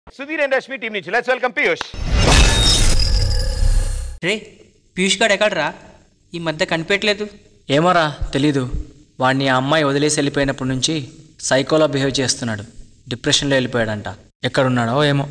Sudheer and Rashmi team నుంచి. Let's welcome Piyush. రే పీయూష్ గారు ఎక్కడరా? ఈ మధ్య కనిపెట్టలేదు. ఏమోరా తెలీదు. వాడిని ఆ అమ్మాయి వదిలేసి వెళ్ళిపోయినప్పటి నుంచి సైకోలా బిహేవ్ చేస్తున్నాడు. డిప్రెషన్లో వెళ్ళిపోయాడంట. ఎక్కడున్నాడో ఏమో.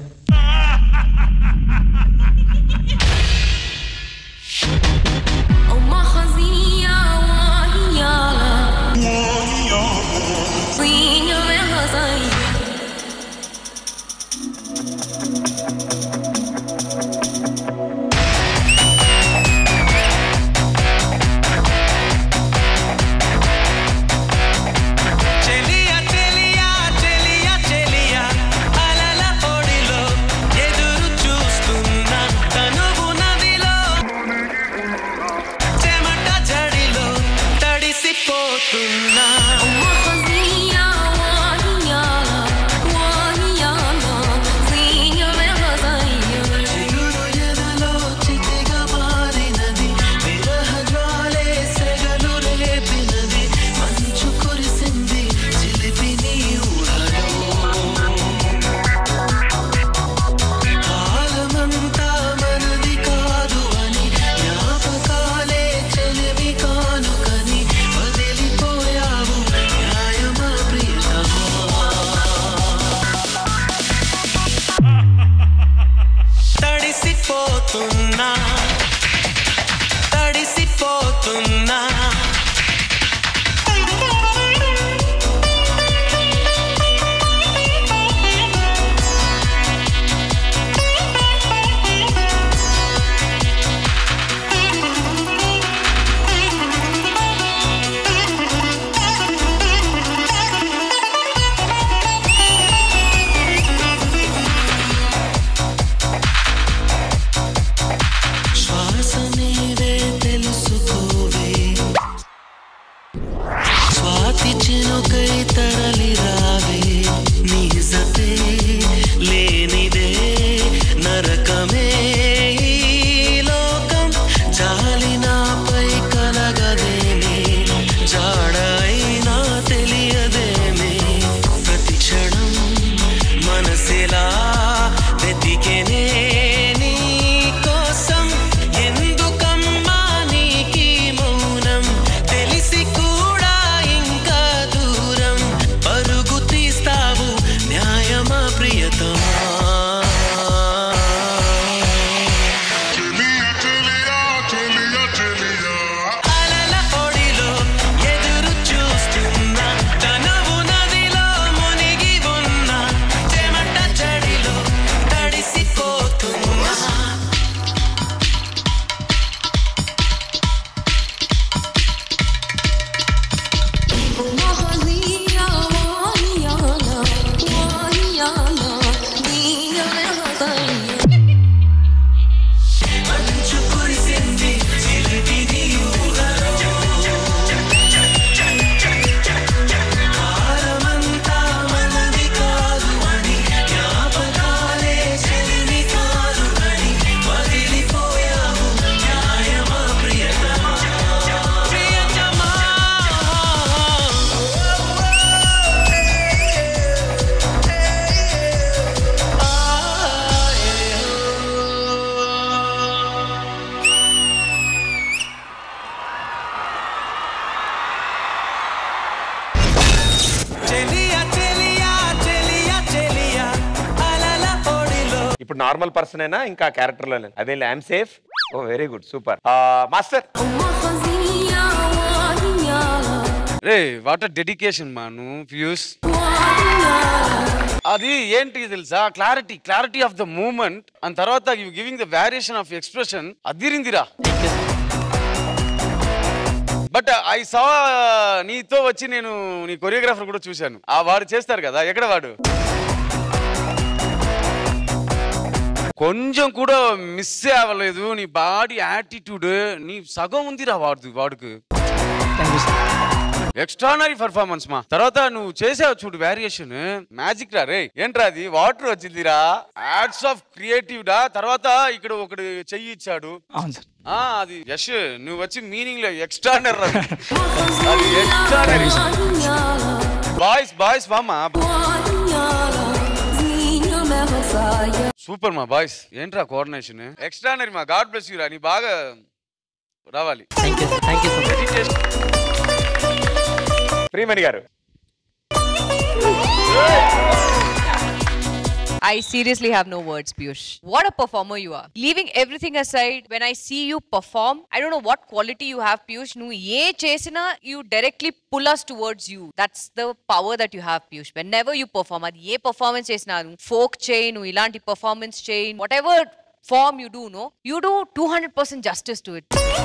ఇప్పుడు నార్మల్ పర్సన్ అయినా ఇంకా క్యారెక్టర్ లోనే అదే I'm safe. Oh very good super master. రే వాట్ డెడికేషన్ మాను పీయూష్. అది ఏంటి తెలుసా, clarity of the moment and తర్వాత you giving the variation of expression అదిరిందిరా. బట్ ఐ సా నీతో వచ్చి నేను నీ కొరియోగ్రాఫర్ కూడా చూశాను. ఆ వాడు చేస్తారు కదా, ఎక్కడ వాడు కొంచెం కూడా మిస్ అవ్వలేదు. నీ బాడీ యాటిట్యూడ్ నీ సగం ఉందిరా వాడుకు. ఎక్స్ట్రానరీ పర్ఫార్మెన్స్ మా. తర్వాత నువ్వు చేసావు చూడు వేరియేషన్, మ్యాజిక్ రా రే. ఏంట్రా అది వాటర్ వచ్చిందిరా, యాడ్స్ ఆఫ్ క్రియేటివ్ డా. తర్వాత ఇక్కడ ఒకటి చెయ్యి ఇచ్చాడు, అది యష్. నువ్వు వచ్చి మీనింగ్ లో ఎక్స్ట్రానరీ, అది ఎక్స్ట్రానరీ. బాయ్స్ బామ్మా. సూపర్ మా బాయ్స్, ఏంట్రా కోఆర్డినేషన్ ఎక్స్ట్రానరీ మా. గాడ్ బ్లెస్ యూ రా, నీ బాగా రావాలి. Thank you so much. Priyamani గారు. I seriously have no words, Piyush. What a performer you are. Leaving everything aside, when I see you perform, I don't know what quality you have, Piyush. Nu ye chesina, you directly pull us towards you. That's the power that you have, Piyush. Whenever you perform, adi ye performance chesina, folk chain, ilanti performance chain, whatever form you do, no, you do 200% justice to it.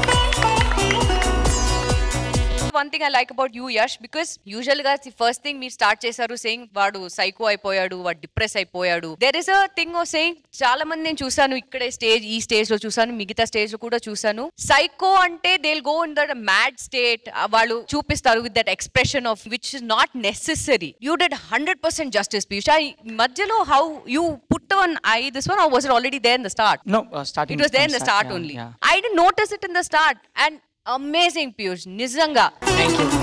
One thing I like about you, Yash, because usually guys the first thing me start chesaru saying vaadu psycho అయిపోయాడు, వాడు depress అయిపోయాడు. There is a thing of saying చాలా మంది నేను చూసాను ఇక్కడే stage, ఈ stage లో చూసాను, మిగతా స్టేజ్ లో కూడా చూసాను. సైకో అంటే they'll go in that mad state, వాళ్ళు చూపిస్తారు with that expression of which is not necessary. You did 100% justice, Piyush. మధ్యలో how you put on this one, or was it already there in the start? No, starting. It was there in the start only. Yeah. I didn't notice it in the start, and amazing, Piyush. Nizanga. Thank you.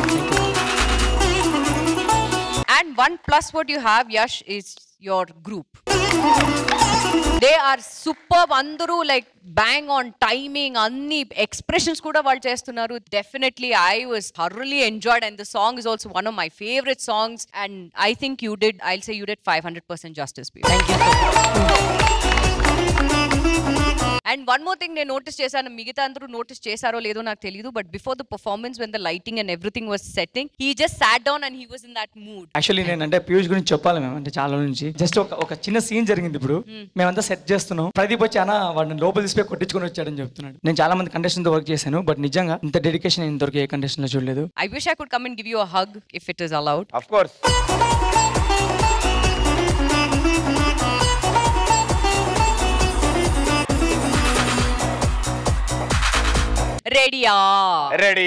And one plus what you have, Yash, is your group. They are superb. Andaru like bang on timing. Anni expressions kuda vallu chestunnaru. Definitely I was thoroughly enjoyed, and the song is also one of my favorite songs, and I think you did, I'll say you did 500% justice, Piyush. Thank you so much. And one more thing నేను notice చేశాను, మిగతా అందరూ notice చేశారో లేదో నాకు తెలియదు, but before the performance when the lighting and everything was setting, he just sat down and he was in that mood. Actually నేను అంటే పీయూష్ గురించి చెప్పాలి మేము, అంటే చాలా నుంచి జస్ట్ ఒక చిన్న సీన్ జరిగింది. ఇప్పుడు మేమంతా సెట్ చేస్తున్నాం, ప్రదీప్ వచ్చి అన్న వాడిని లోపల తీసిపోయి కొట్టించుకొని వచ్చాడని చెప్తున్నాడు. నేను చాలా మంది కండిషన్ తో వర్క్ చేశాను, బట్ నిజంగా ఇంత డెడికేషన్ ఇంతవరకు ఏ కండిషన్ లో చూడలేదు. I wish I could come and give you a hug if it is allowed. Of course. రెడీయా? రెడీ.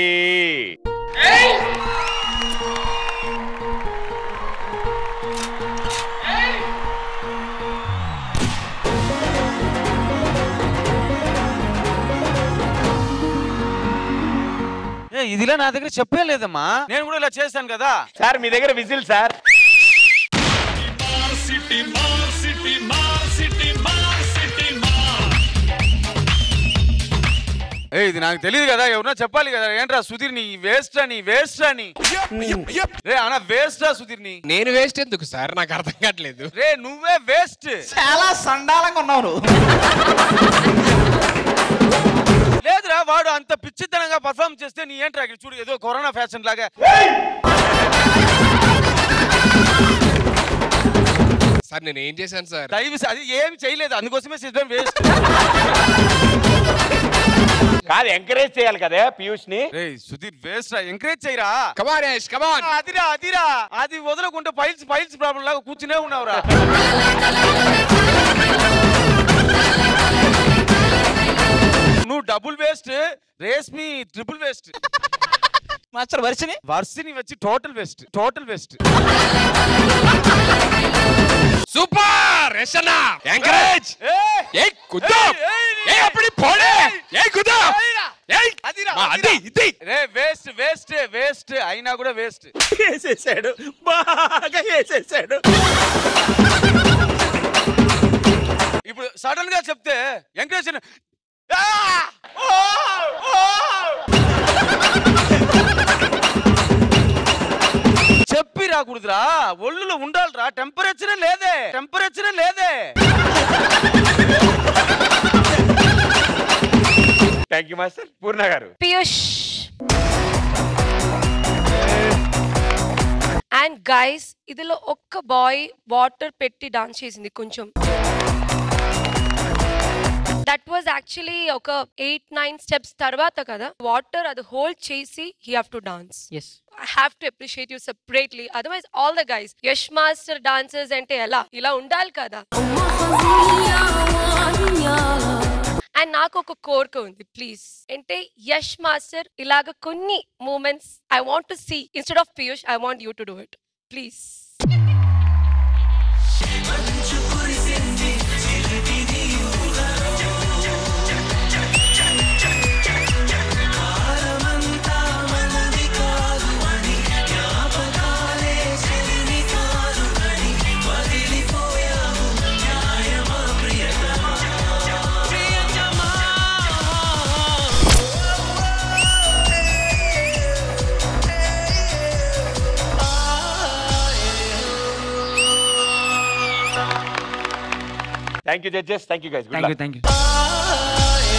ఇదిలా నా దగ్గర చెప్పలేదమ్మా, నేను కూడా ఇలా చేశాను కదా సార్. మీ దగ్గర విజిల్ సార్. ఇది నాకు తెలియదు కదా, ఎవరన్నా చెప్పాలి కదా. ఏంట్రా సుధీర్ నీ వేస్ట్ అని, వేస్ట్ అని రే అన్న, వేస్ట్ సుధీర్ ని. నేను వేస్ట్ ఎందుకు సార్, నాకు అర్థం కావట్లేదు. రే నువ్వే వేస్ట్, చాలా సండాలంగా ఉన్నావు. లేదురా వాడు అంత పిచ్చితనంగా పర్ఫార్మ్ చేస్తే నీ ఏంట్రా ఇక్కడ చూడు, ఏదో కరోనా ఫ్యాషన్ లాగా. సార్ నేను ఏం చేశాను సార్? అది ఏం చేయలేదు, అందుకోసమే సిస్టమ్ వేస్ట్. కాదు, ఎంకరేజ్ చేయాలి కదా పీయూష్ ని. రే సుధీర్ వేస్ట్ రా, ఎంకరేజ్ చేయరా. కమాన్ యష్ కమాన్. అదిరా అది వదలకుంటే ఫైల్స్ ప్రాబ్లం లాగా కూర్చునే ఉన్నావురా. నువ్వు double waste, Rashmi triple waste. Master Varshini వచ్చి టోటల్ వేస్ట్. సూపర్ యష్ అన్న, ఎంకరేజ్. ఏ కుద్దు, ఏ అప్పుడు పోడే, ఏ కుద్దు, ఏ అది ఇది. రే వేస్ట్ అయినా కూడా వేస్ట్. వేసేసాడు, బాగా వేసేసాడు. ఇప్పుడు సడన్ గా చెప్తే ఎంకరేజ్ చెప్పి రాకూడదురా, ఒళ్ళులో ఉండాలిరా. టెంపరేచరే లేదే. Thank you master. పూర్ణ గారు. పీయూష్. అండ్ గైస్, ఇదిలో ఒక్క బాయ్ వాటర్ పెట్టి డాన్స్ చేసింది కొంచెం. దట్ వాజ్ యాక్చువల్లీ ఒక 8-9 స్టెప్స్ తర్వాత కదా వాటర్ అది హోల్డ్ చేసి he have to dance. I have to appreciate you separately. Otherwise, all the guys, Yash Master dancers ante ela ila undal kada. And naaku oka కోరిక ఉంది, please. అంటే Yash master ఇలాగ కొన్ని moments I want to see. Instead of Piyush, I want you to do it. Please. Thank you judges, thank you guys. Thank you